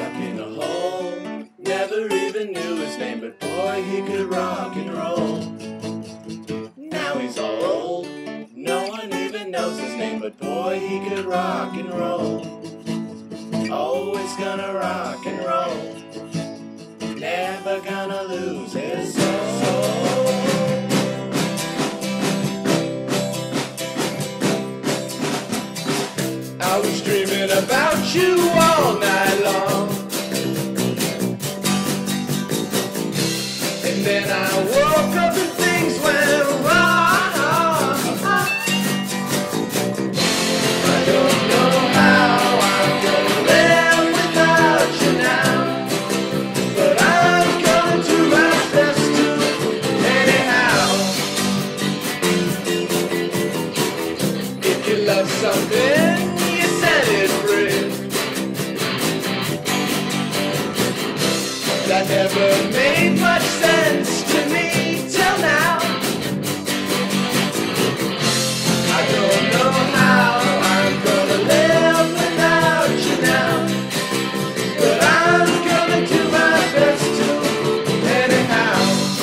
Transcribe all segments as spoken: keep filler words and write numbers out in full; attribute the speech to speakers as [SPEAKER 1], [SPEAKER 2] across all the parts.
[SPEAKER 1] stuck in a hole. Never even knew his name, but boy, he could rock and roll. Now he's all old, no one even knows his name, but boy, he could rock and roll. Always gonna rock and roll, never gonna lose his soul. I was dreaming about you all night long, and then I woke up and things went wrong. I don't know how I'm gonna live without you now, but I'm gonna do my best to anyhow. If you love something, that never made much sense to me till now. I don't know how I'm gonna live without you now, but I'm gonna do my best to anyhow.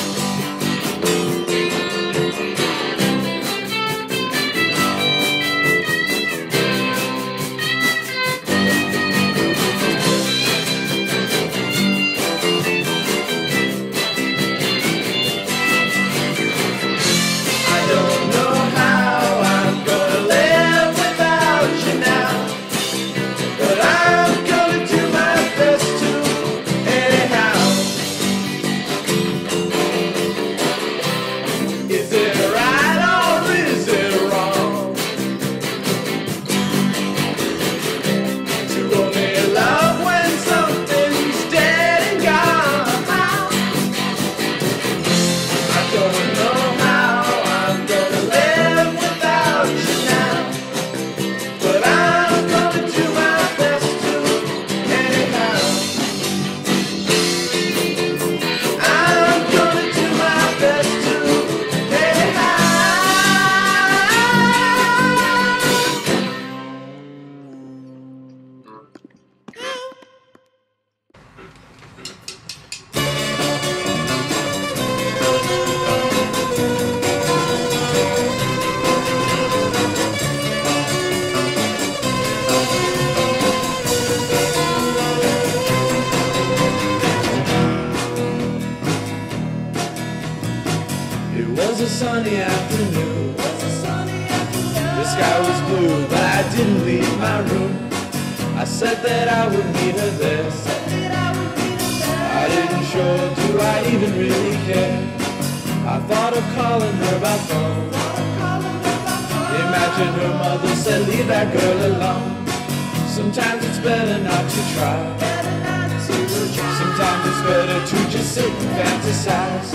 [SPEAKER 1] It was a sunny afternoon. The sky was blue, but I didn't leave my room. I said that I would meet her there. I didn't sure do I even really care. I thought of calling her by phone. Imagine her mother said, leave that girl alone. Sometimes it's better not to try. Sometimes it's better to just sit and fantasize.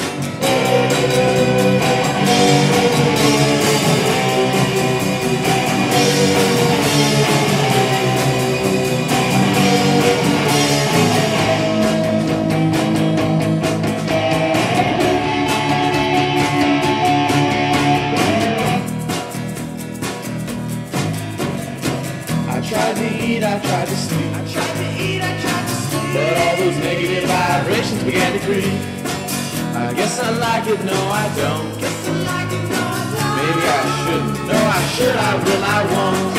[SPEAKER 1] I tried to eat, I tried to sleep, I tried to eat, I tried to sleep, but all those negative vibrations began to creep. I guess I like it, no I don't. Guess I like it, no I don't. Maybe I shouldn't, no I should, I will, I won't.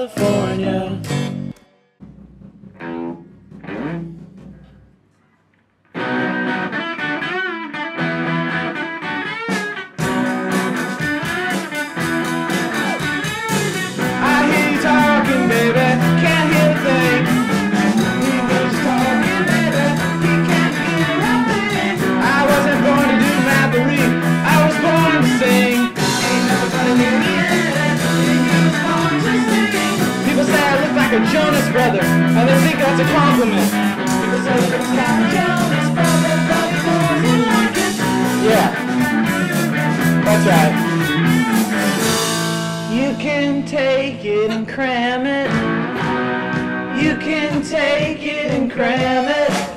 [SPEAKER 1] California.
[SPEAKER 2] A Jonas brother, and they think that's a compliment. People say that it's not a Jonas brother, but it wasn't like it. Yeah, that's right. You can take it and cram it. You can take it and cram it.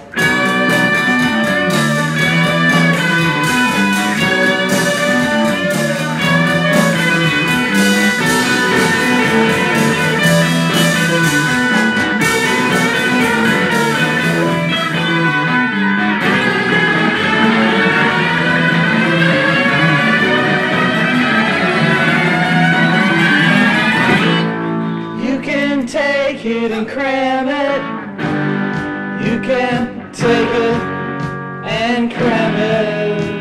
[SPEAKER 2] Take it and cram it. You can take it and cram it.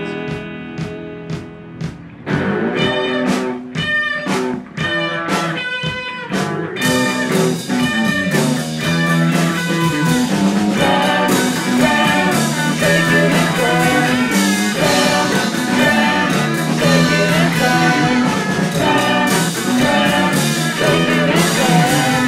[SPEAKER 2] Cram, cram, take it and cram. Cram, cram, take it and cram. Cram, cram, take it and cram.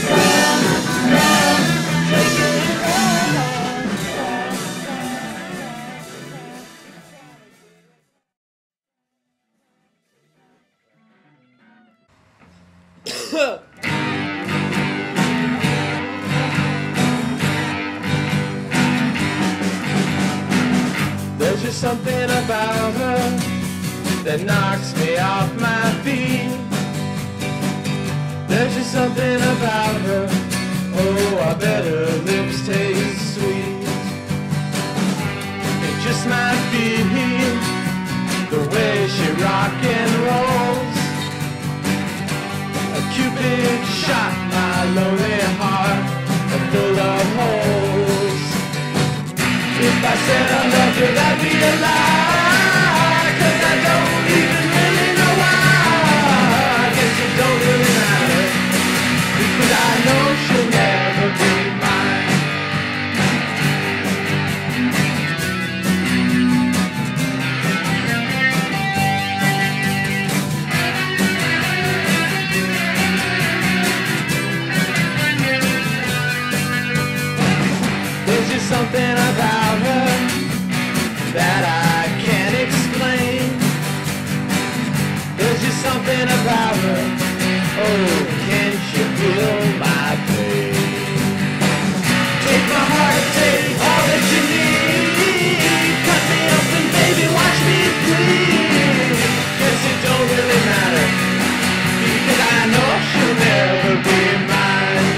[SPEAKER 1] There's just something about her that knocks me off my feet. There's just something about her, oh, I bet her lips taste sweet. It just might be the way she rock and rolls. A Cupid shot my lonely heart full of holes. If I said I loved her, that'd be a lie, 'cause I don't even really know why. I guess it don't really matter, because I know she'll never be mine. There's just something about her that I can't explain. There's just something about her, oh, can't you feel my pain? Take my heart, take all that you need. Cut me up and baby, watch me bleed. Guess it don't really matter, because I know she'll never be mine.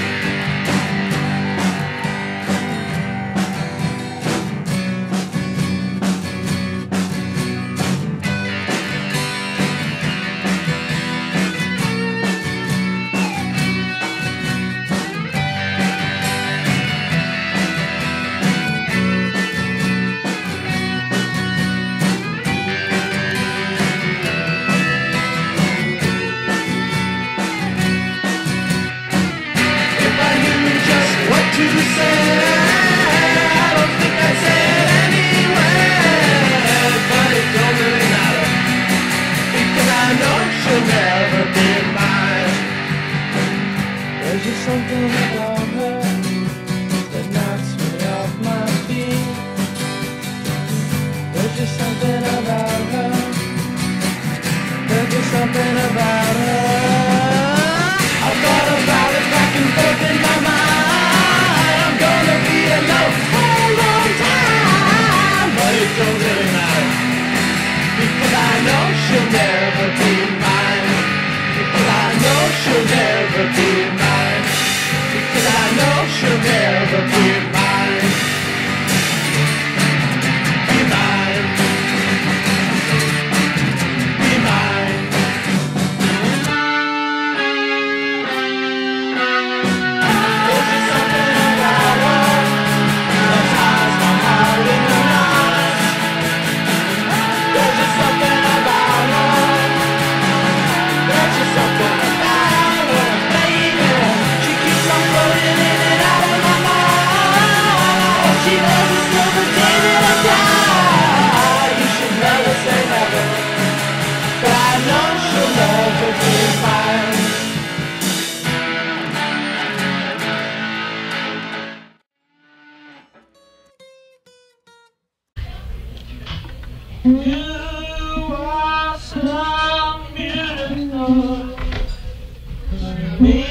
[SPEAKER 2] You are so beautiful to me.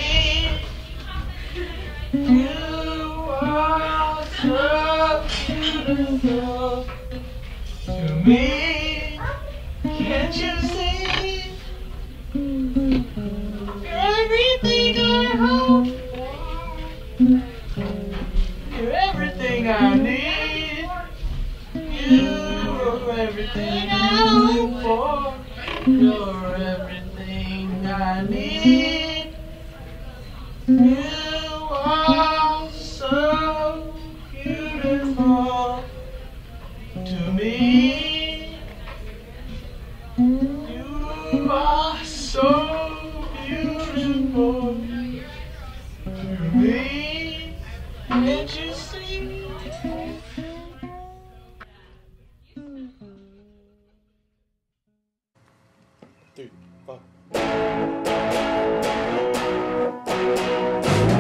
[SPEAKER 2] You are so beautiful to me. Can't you see? You're everything I hope for. You're everything I need. You are everything I hope for. You're everything I need. You are so beautiful to me. You are so beautiful to me. Can't you see? Three, four.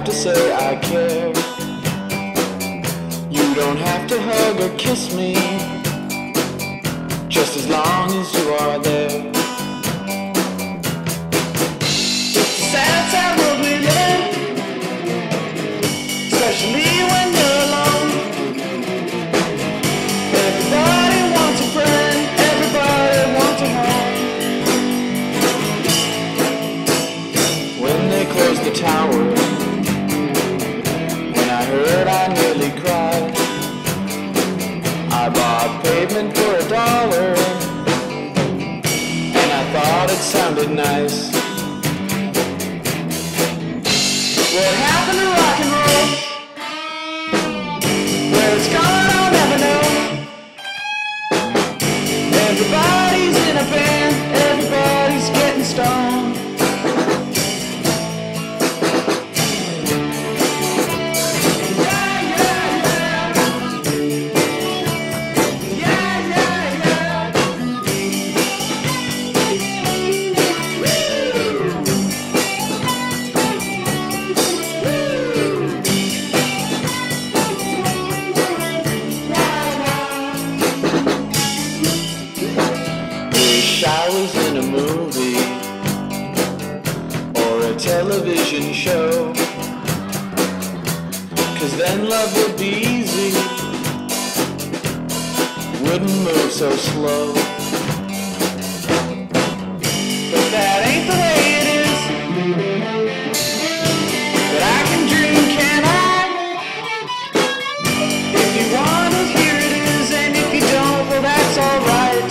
[SPEAKER 2] have to say I care. You don't have to hug or kiss me, just as long as you are there. It's a sad, sad world we live in, especially when you're alone. Everybody wants a friend, everybody wants a home. When they closed the tower, when I heard I nearly cried. I bought pavement for a dollar, and I thought it sounded nice. What happened to rock and roll? Where it's gone I'll never know. Everybody's in a band, everybody's getting stoned. I was in a movie or a television show, 'cause then love would be easy, wouldn't move so slow. But that ain't the way it is. But I can dream, can I? If you want it, here it is, and if you don't, well that's alright.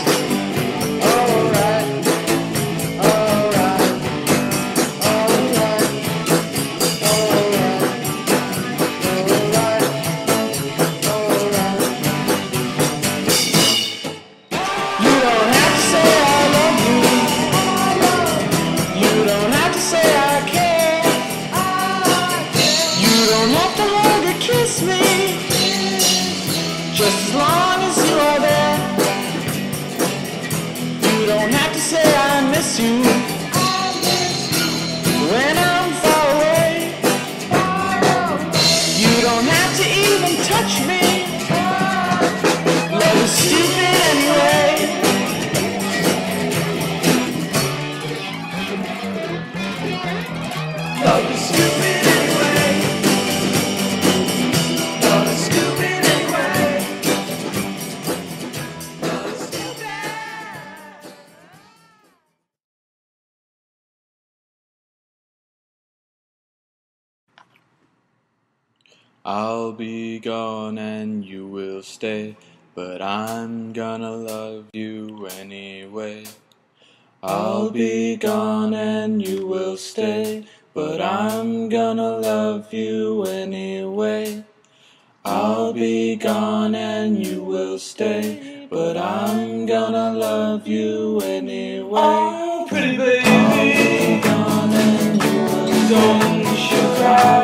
[SPEAKER 2] Just as long as you are there. You don't have to say I miss you when I'm far away. You don't have to even touch me. Love is stupid anyway. Love is stupid anyway. Love is stupid. I'll be gone and you will stay, but I'm gonna love you anyway. I'll be gone and you will stay, but I'm gonna love you anyway. I'll be gone and you will stay, but I'm gonna love you anyway. Oh, pretty baby, I'll be gone and you will stay, don't you cry.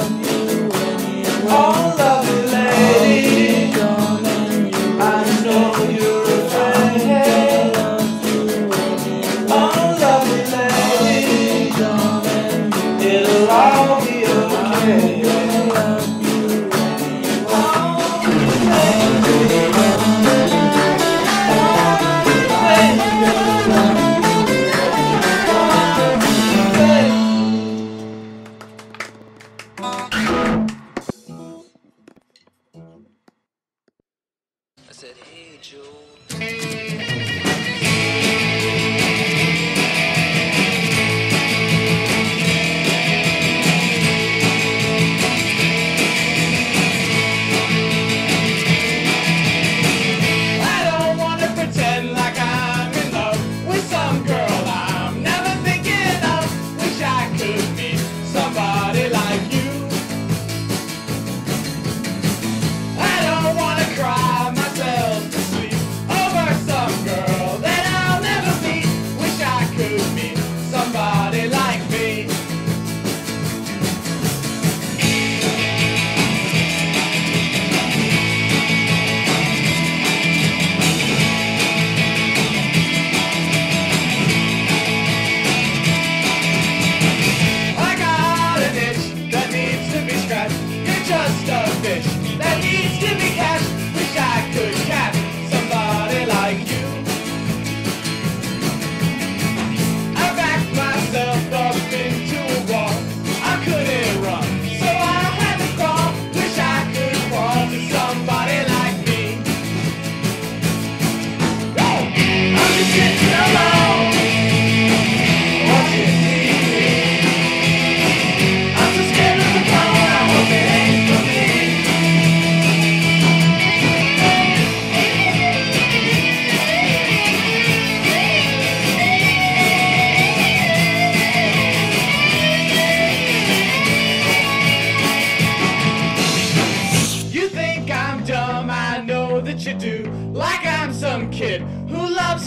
[SPEAKER 2] I know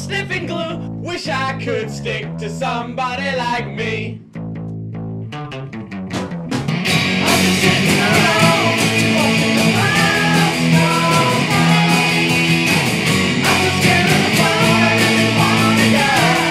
[SPEAKER 1] sniffing glue. Wish I could stick to somebody like me. I'm just sitting around, walking around, no more. I'm just scared of the fire and I wanna die.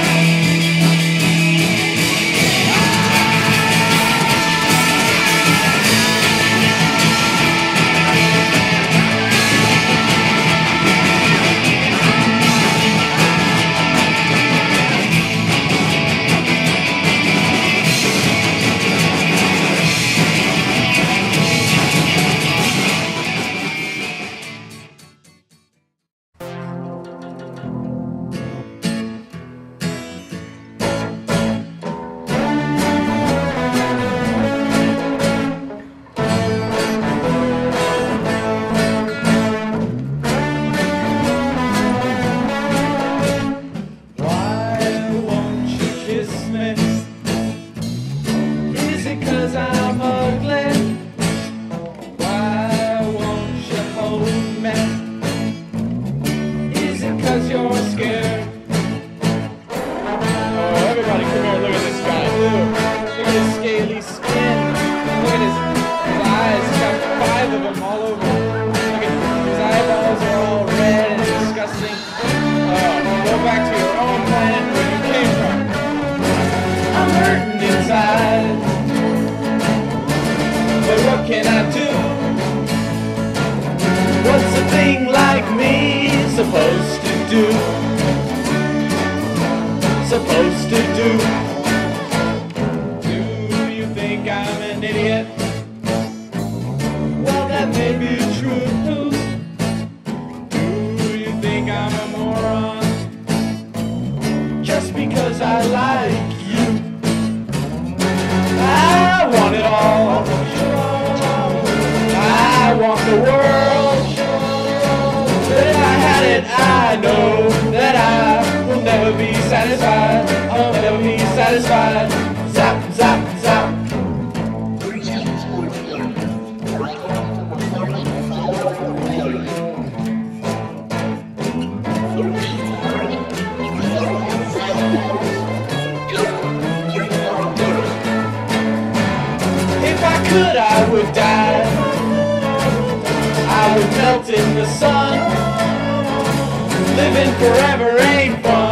[SPEAKER 1] What can I do? What's a thing like me supposed to do? Supposed to do? Do you think I'm an idiot? Well, that may be true. Do you think I'm a moron? Just because I like you. I want it all. I want the world. If I had it, I know that I will never be satisfied. I'll never be satisfied. Zap, zap, zap. If I could, I would die. I would melt in the sun. Living forever ain't fun.